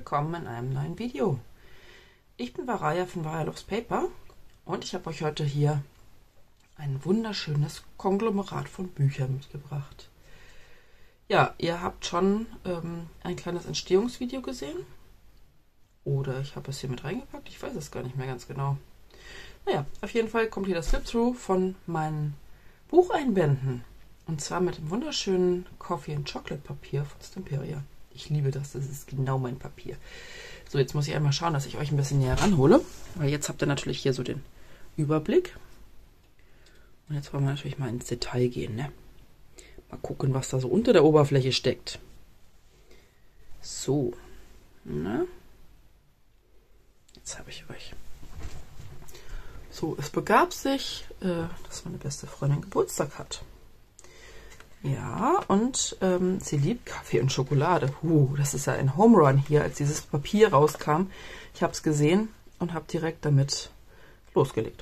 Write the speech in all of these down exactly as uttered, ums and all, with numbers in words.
willkommen in einem neuen Video. Ich bin Varaya von Varaya Loves Paper und ich habe euch heute hier ein wunderschönes Konglomerat von Büchern mitgebracht. Ja, ihr habt schon ähm, ein kleines Entstehungsvideo gesehen. Oder ich habe es hier mit reingepackt, ich weiß es gar nicht mehr ganz genau. Naja, auf jeden Fall kommt hier das Flip-Through von meinen Bucheinbänden. Und zwar mit dem wunderschönen Coffee and Chocolate Papier von Stamperia. Ich liebe das, das ist genau mein Papier. So, jetzt muss ich einmal schauen, dass ich euch ein bisschen näher ranhole. Weil jetzt habt ihr natürlich hier so den Überblick. Und jetzt wollen wir natürlich mal ins Detail gehen, ne? Mal gucken, was da so unter der Oberfläche steckt. So, ne? Jetzt habe ich euch. So, es begab sich, äh, dass meine beste Freundin Geburtstag hat. Ja, und ähm, sie liebt Kaffee und Schokolade. Uh, das ist ja ein Home Run hier, als dieses Papier rauskam. Ich habe es gesehen und habe direkt damit losgelegt.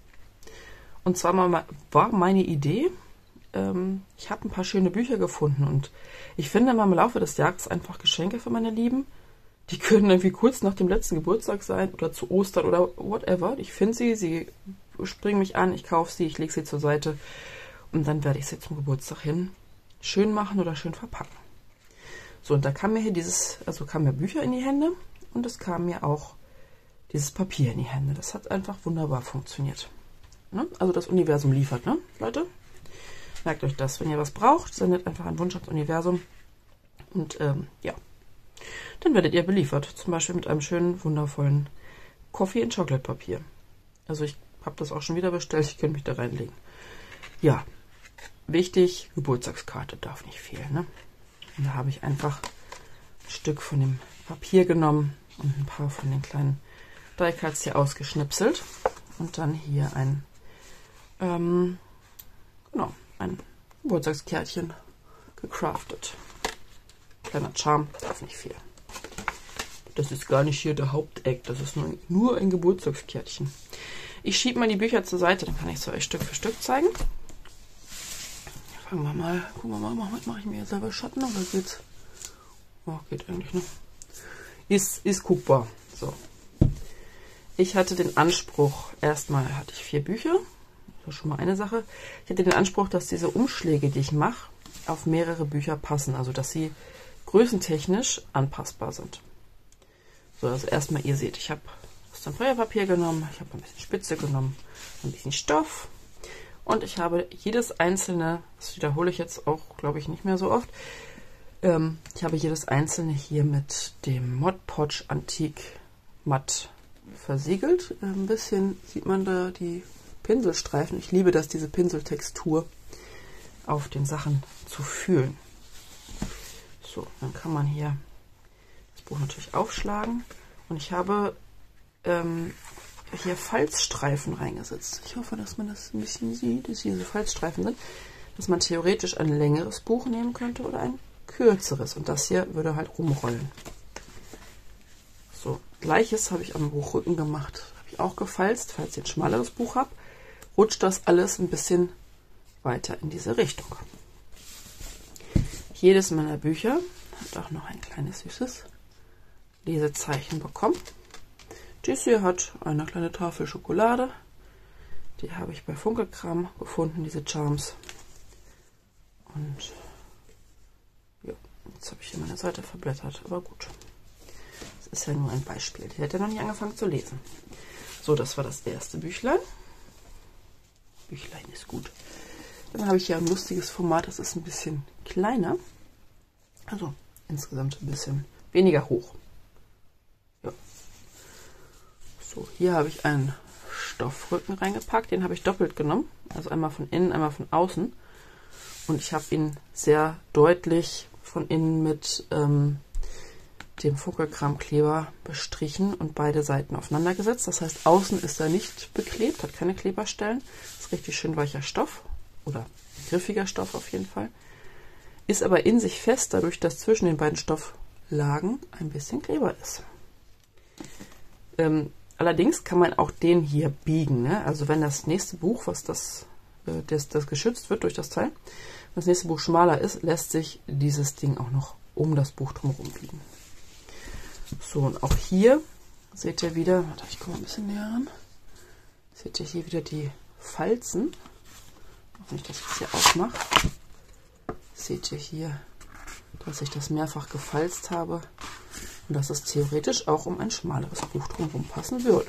Und zwar mal, war meine Idee, ähm, ich habe ein paar schöne Bücher gefunden und ich finde mal im Laufe des Jahres einfach Geschenke für meine Lieben. Die können irgendwie kurz nach dem letzten Geburtstag sein oder zu Ostern oder whatever. Ich finde sie, sie springen mich an, ich kaufe sie, ich lege sie zur Seite. Und dann werde ich sie zum Geburtstag hin schön machen oder schön verpacken. So, und da kam mir hier dieses, also kamen mir Bücher in die Hände und es kam mir auch dieses Papier in die Hände. Das hat einfach wunderbar funktioniert. Ne? Also das Universum liefert, ne, Leute? Merkt euch das, wenn ihr was braucht, sendet einfach einen Wunsch ans Universum. Und ähm, ja, dann werdet ihr beliefert. Zum Beispiel mit einem schönen, wundervollen Coffee and Chocolate Papier. Also ich habe das auch schon wieder bestellt, ich könnte mich da reinlegen. Ja, wichtig, Geburtstagskarte darf nicht fehlen. Ne? Und da habe ich einfach ein Stück von dem Papier genommen und ein paar von den kleinen Die Cuts hier ausgeschnipselt. Und dann hier ein, ähm, genau, ein Geburtstagskärtchen gecraftet. Kleiner Charme, darf nicht fehlen. Das ist gar nicht hier der Haupteck, das ist nur, nur ein Geburtstagskärtchen. Ich schiebe mal die Bücher zur Seite, dann kann ich es euch Stück für Stück zeigen. Fangen wir mal, gucken wir mal, mache ich mir jetzt selber Schatten oder geht's? Oh, geht eigentlich, ne? Ist, ist guckbar. So. Ich hatte den Anspruch, erstmal hatte ich vier Bücher, das ist schon mal eine Sache. Ich hatte den Anspruch, dass diese Umschläge, die ich mache, auf mehrere Bücher passen, also dass sie größentechnisch anpassbar sind. So, also erstmal, ihr seht, ich habe Stamperia-Papier genommen, ich habe ein bisschen Spitze genommen, ein bisschen Stoff. Und ich habe jedes einzelne, das wiederhole ich jetzt auch, glaube ich, nicht mehr so oft, ähm, ich habe jedes einzelne hier mit dem Mod Podge Antique Matt versiegelt. Ein bisschen sieht man da die Pinselstreifen. Ich liebe das, diese Pinseltextur auf den Sachen zu fühlen. So, dann kann man hier das Buch natürlich aufschlagen. Und ich habe ähm, hier Falzstreifen reingesetzt. Ich hoffe, dass man das ein bisschen sieht, dass hier so Falzstreifen sind, dass man theoretisch ein längeres Buch nehmen könnte oder ein kürzeres. Und das hier würde halt rumrollen. So, gleiches habe ich am Buchrücken gemacht. Habe ich auch gefalzt. Falls ihr ein schmaleres Buch habt, rutscht das alles ein bisschen weiter in diese Richtung. Jedes meiner Bücher hat auch noch ein kleines süßes Lesezeichen bekommen. Dies hier hat eine kleine Tafel Schokolade. Die habe ich bei Funkelkram gefunden, diese Charms. Und ja, jetzt habe ich hier meine Seite verblättert, aber gut. Das ist ja nur ein Beispiel. Die hat ja noch nicht angefangen zu lesen. So, das war das erste Büchlein. Büchlein ist gut. Dann habe ich hier ein lustiges Format, das ist ein bisschen kleiner. Also insgesamt ein bisschen weniger hoch. Ja. So, hier habe ich einen Stoffrücken reingepackt, den habe ich doppelt genommen, also einmal von innen, einmal von außen. Und ich habe ihn sehr deutlich von innen mit ähm, dem Funkelkram-Kleber bestrichen und beide Seiten aufeinander gesetzt. Das heißt, außen ist er nicht beklebt, hat keine Kleberstellen. Ist richtig schön weicher Stoff oder griffiger Stoff auf jeden Fall. Ist aber in sich fest, dadurch, dass zwischen den beiden Stofflagen ein bisschen Kleber ist. Ähm, Allerdings kann man auch den hier biegen. Ne? Also wenn das nächste Buch, was das, äh, das, das geschützt wird durch das Teil, wenn das nächste Buch schmaler ist, lässt sich dieses Ding auch noch um das Buch drumherum biegen. So, und auch hier seht ihr wieder, warte, ich komme ein bisschen näher ran, seht ihr hier wieder die Falzen. Auch nicht, dass ich das hier aufmache. Seht ihr hier, dass ich das mehrfach gefalzt habe und dass es theoretisch auch um ein schmaleres Buch drumherum passen würde.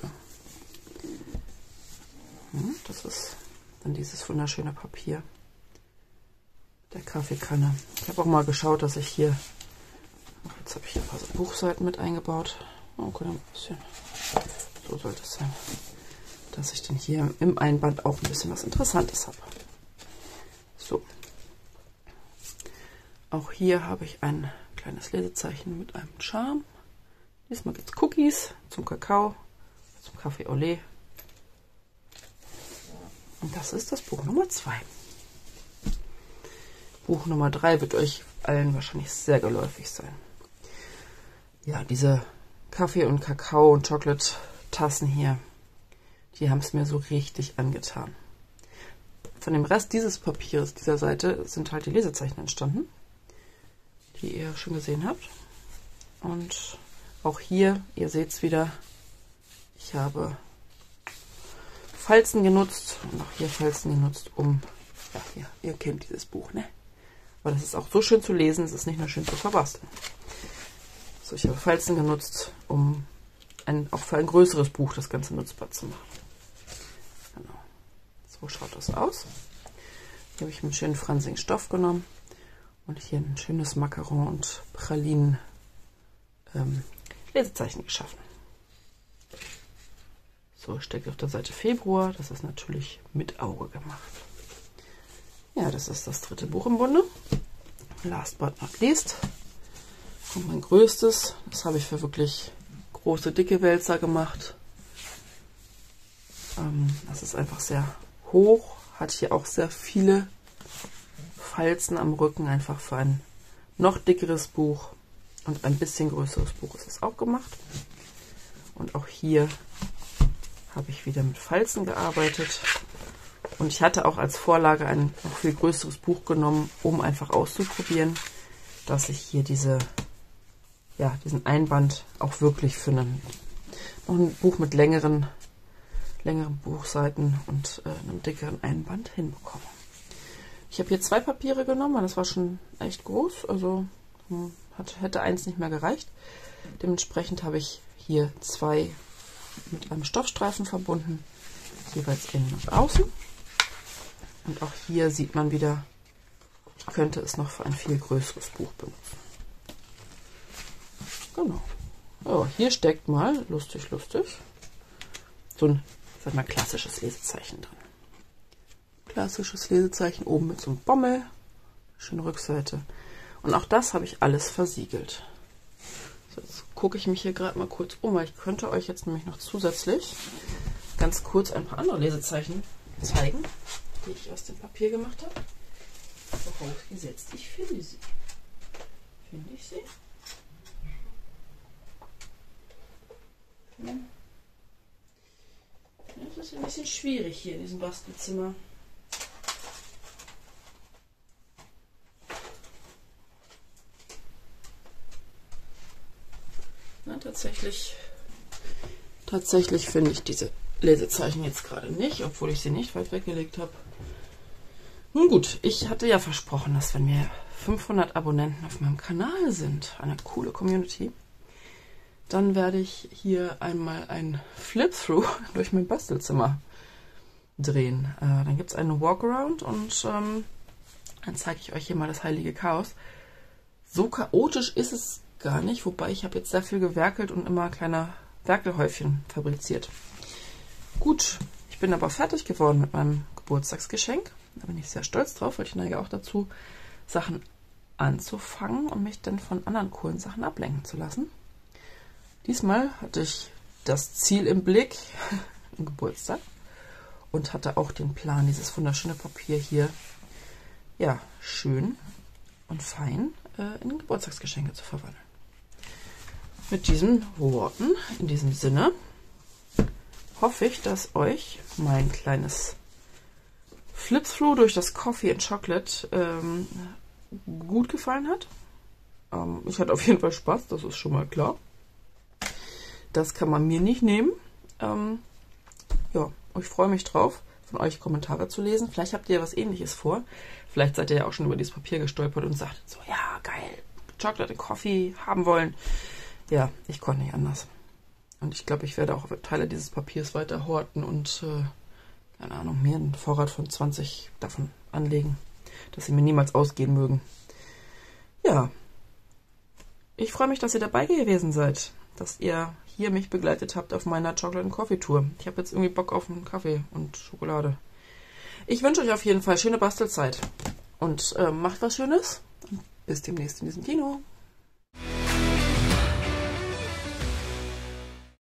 Das ist dann dieses wunderschöne Papier der Kaffeekanne. Ich habe auch mal geschaut, dass ich hier, jetzt habe ich hier ein paar so Buchseiten mit eingebaut. Oh, gut, ein bisschen. So sollte es sein, dass ich dann hier im Einband auch ein bisschen was Interessantes habe. So. Auch hier habe ich ein kleines Lesezeichen mit einem Charme. Diesmal gibt es Cookies zum Kakao, zum Kaffee au lait. Und das ist das Buch Nummer zwei. Buch Nummer drei wird euch allen wahrscheinlich sehr geläufig sein. Ja, diese Kaffee und Kakao und Chocolate-Tassen hier, die haben es mir so richtig angetan. Von dem Rest dieses Papiers, dieser Seite, sind halt die Lesezeichen entstanden, die ihr schon gesehen habt. Und auch hier, ihr seht es wieder, ich habe Falzen genutzt und auch hier Falzen genutzt, um, ja, hier, ihr kennt dieses Buch, ne? Aber das ist auch so schön zu lesen, es ist nicht nur schön zu verbasteln. So, ich habe Falzen genutzt, um ein, auch für ein größeres Buch das Ganze nutzbar zu machen. Genau. So schaut das aus. Hier habe ich einen schönen fransigen Stoff genommen und hier ein schönes Macaron und Pralinen ähm, Lesezeichen geschaffen. So, steckt auf der Seite Februar. Das ist natürlich mit Auge gemacht. Ja, das ist das dritte Buch im Bunde. Last but not least. Und mein größtes, das habe ich für wirklich große, dicke Wälzer gemacht. Ähm, das ist einfach sehr hoch. Hat hier auch sehr viele Falzen am Rücken. Einfach für ein noch dickeres Buch und ein bisschen größeres Buch ist es auch gemacht. Und auch hier habe ich wieder mit Falzen gearbeitet. Und ich hatte auch als Vorlage ein noch viel größeres Buch genommen, um einfach auszuprobieren, dass ich hier diese, ja, diesen Einband auch wirklich für einen, noch ein Buch mit längeren, längeren Buchseiten und äh, einem dickeren Einband hinbekomme. Ich habe hier zwei Papiere genommen, weil das war schon echt groß, also hm, hat, hätte eins nicht mehr gereicht. Dementsprechend habe ich hier zwei mit einem Stoffstreifen verbunden, jeweils innen und außen. Und auch hier sieht man wieder, ich könnte es noch für ein viel größeres Buch benutzen. Genau. Ja, hier steckt mal, lustig, lustig, so ein, sag mal, klassisches Lesezeichen drin. Klassisches Lesezeichen oben mit so einem Bommel, schöne Rückseite. Und auch das habe ich alles versiegelt. So, jetzt gucke ich mich hier gerade mal kurz um, weil ich könnte euch jetzt nämlich noch zusätzlich ganz kurz ein paar andere Lesezeichen zeigen, die ich aus dem Papier gemacht habe. Vorausgesetzt, ich finde sie. Finde ich sie? Hm. Das ist ein bisschen schwierig hier in diesem Bastelzimmer. Na, tatsächlich, tatsächlich finde ich diese Lesezeichen jetzt gerade nicht, obwohl ich sie nicht weit weggelegt habe. Nun gut, ich hatte ja versprochen, dass wenn wir fünfhundert Abonnenten auf meinem Kanal sind, eine coole Community, dann werde ich hier einmal ein Flip-Through durch mein Bastelzimmer drehen. Äh, dann gibt es einen Walkaround und ähm, dann zeige ich euch hier mal das heilige Chaos. So chaotisch ist es gar nicht, wobei ich habe jetzt sehr viel gewerkelt und immer kleine Werkelhäufchen fabriziert. Gut, ich bin aber fertig geworden mit meinem Geburtstagsgeschenk. Da bin ich sehr stolz drauf, weil ich neige auch dazu, Sachen anzufangen und mich dann von anderen coolen Sachen ablenken zu lassen. Diesmal hatte ich das Ziel im Blick, im Geburtstag, und hatte auch den Plan, dieses wunderschöne Papier hier, ja, schön und fein äh, in Geburtstagsgeschenke zu verwandeln. Mit diesen Worten, in diesem Sinne, hoffe ich, dass euch mein kleines Flip-Through durch das Coffee and Chocolate ähm, gut gefallen hat. Ähm, ich hatte auf jeden Fall Spaß, das ist schon mal klar. Das kann man mir nicht nehmen. Ähm, ja, ich freue mich drauf, von euch Kommentare zu lesen. Vielleicht habt ihr was Ähnliches vor. Vielleicht seid ihr ja auch schon über dieses Papier gestolpert und sagt so, ja, geil, Chocolate and Coffee haben wollen. Ja, ich konnte nicht anders. Und ich glaube, ich werde auch Teile dieses Papiers weiter horten und, äh, keine Ahnung, mir einen Vorrat von zwanzig davon anlegen, dass sie mir niemals ausgehen mögen. Ja, ich freue mich, dass ihr dabei gewesen seid, dass ihr hier mich begleitet habt auf meiner Chocolate and Coffee Tour. Ich habe jetzt irgendwie Bock auf einen Kaffee und Schokolade. Ich wünsche euch auf jeden Fall schöne Bastelzeit und äh, macht was Schönes. Bis demnächst in diesem Kino.